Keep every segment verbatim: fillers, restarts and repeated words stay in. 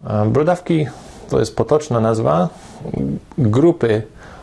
Brodawki to jest potoczna nazwa grupy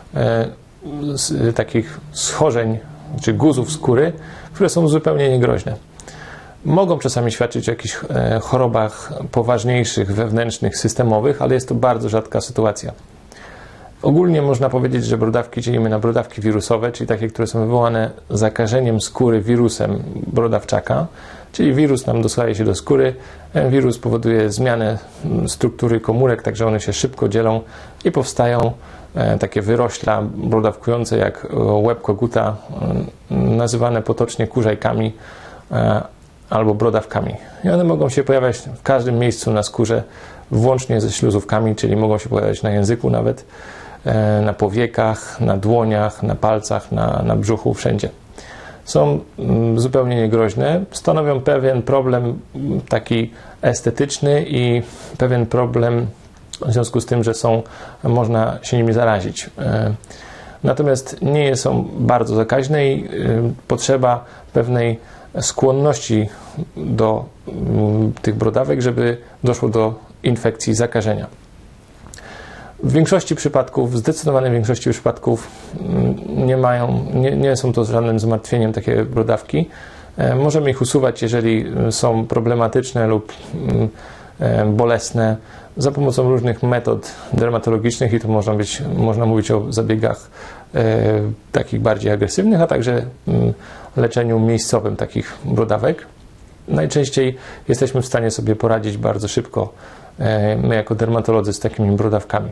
z takich schorzeń czy guzów skóry, które są zupełnie niegroźne. Mogą czasami świadczyć o jakichś chorobach poważniejszych, wewnętrznych, systemowych, ale jest to bardzo rzadka sytuacja. Ogólnie można powiedzieć, że brodawki dzielimy na brodawki wirusowe, czyli takie, które są wywołane zakażeniem skóry wirusem brodawczaka, czyli wirus nam dostaje się do skóry, wirus powoduje zmianę struktury komórek, także one się szybko dzielą i powstają takie wyrośla brodawkujące jak łeb koguta, nazywane potocznie kurzajkami albo brodawkami. I one mogą się pojawiać w każdym miejscu na skórze, włącznie ze śluzówkami, czyli mogą się pojawiać na języku nawet, na powiekach, na dłoniach, na palcach, na, na brzuchu, wszędzie. Są zupełnie niegroźne, stanowią pewien problem taki estetyczny i pewien problem w związku z tym, że są, można się nimi zarazić. Natomiast nie są bardzo zakaźne i potrzeba pewnej skłonności do tych brodawek, żeby doszło do infekcji, zakażenia. W większości przypadków, w zdecydowanej większości przypadków nie mają, nie, nie są to żadnym zmartwieniem takie brodawki. Możemy ich usuwać, jeżeli są problematyczne lub bolesne, za pomocą różnych metod dermatologicznych i to można, być, można mówić o zabiegach e, takich bardziej agresywnych, a także m, leczeniu miejscowym takich brodawek. Najczęściej jesteśmy w stanie sobie poradzić bardzo szybko, e, my jako dermatolodzy, z takimi brodawkami.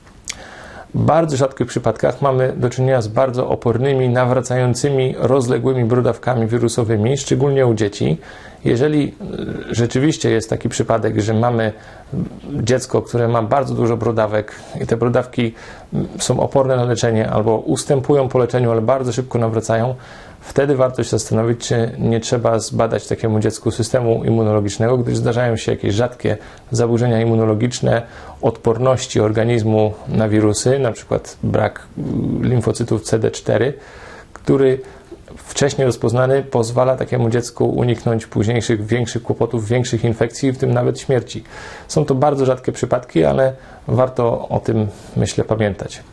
W bardzo rzadkich przypadkach mamy do czynienia z bardzo opornymi, nawracającymi, rozległymi brodawkami wirusowymi, szczególnie u dzieci. Jeżeli rzeczywiście jest taki przypadek, że mamy dziecko, które ma bardzo dużo brodawek i te brodawki są oporne na leczenie albo ustępują po leczeniu, ale bardzo szybko nawracają, wtedy warto się zastanowić, czy nie trzeba zbadać takiemu dziecku systemu immunologicznego, gdyż zdarzają się jakieś rzadkie zaburzenia immunologiczne, odporności organizmu na wirusy, na przykład brak limfocytów C D cztery, który wcześniej rozpoznany pozwala takiemu dziecku uniknąć późniejszych, większych kłopotów, większych infekcji, w tym nawet śmierci. Są to bardzo rzadkie przypadki, ale warto o tym, myślę, pamiętać.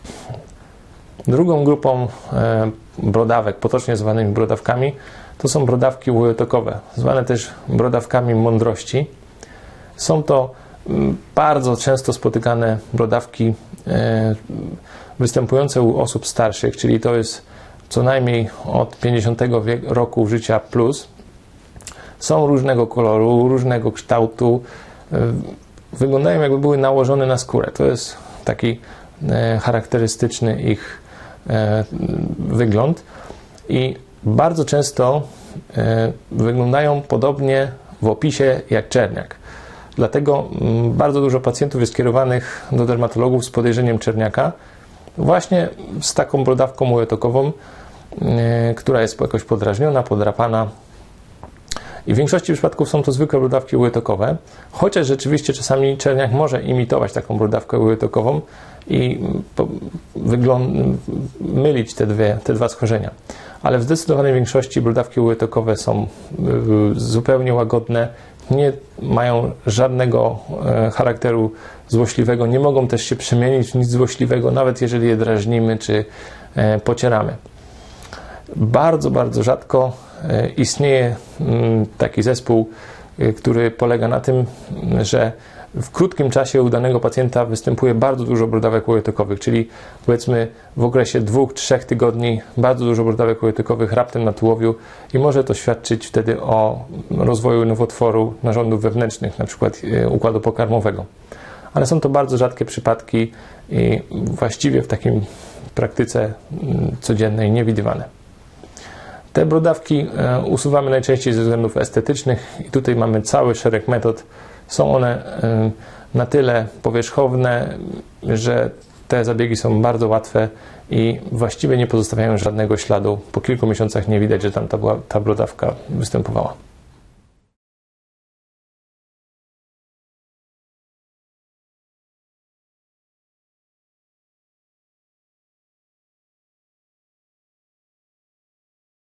Drugą grupą e, brodawek, potocznie zwanymi brodawkami, to są brodawki łyżetokowe, zwane też brodawkami mądrości. Są to m, bardzo często spotykane brodawki e, występujące u osób starszych, czyli to jest co najmniej od pięćdziesiątego roku życia plus. Są różnego koloru, różnego kształtu, wyglądają jakby były nałożone na skórę. To jest taki charakterystyczny ich wygląd i bardzo często wyglądają podobnie w opisie jak czerniak. Dlatego bardzo dużo pacjentów jest kierowanych do dermatologów z podejrzeniem czerniaka, właśnie z taką brodawką łyżetokową, która jest jakoś podrażniona, podrapana. I w większości przypadków są to zwykłe brodawki łyżetokowe, chociaż rzeczywiście czasami czerniak może imitować taką brodawkę łyżetokową i mylić te, dwie, te dwa schorzenia. Ale w zdecydowanej większości brodawki łyżetokowe są zupełnie łagodne, nie mają żadnego charakteru złośliwego, nie mogą też się przemienić w nic złośliwego, nawet jeżeli je drażnimy czy pocieramy. Bardzo, bardzo rzadko istnieje taki zespół, który polega na tym, że w krótkim czasie u danego pacjenta występuje bardzo dużo brodawek łyżetokowych, czyli powiedzmy w okresie dwóch, trzech tygodni bardzo dużo brodawek łyżetokowych raptem na tułowiu i może to świadczyć wtedy o rozwoju nowotworu narządów wewnętrznych, na przykład układu pokarmowego. Ale są to bardzo rzadkie przypadki i właściwie w takim praktyce codziennej niewidywane. Te brodawki usuwamy najczęściej ze względów estetycznych i tutaj mamy cały szereg metod. Są one na tyle powierzchowne, że te zabiegi są bardzo łatwe i właściwie nie pozostawiają żadnego śladu. Po kilku miesiącach nie widać, że tam ta, ta brodawka występowała.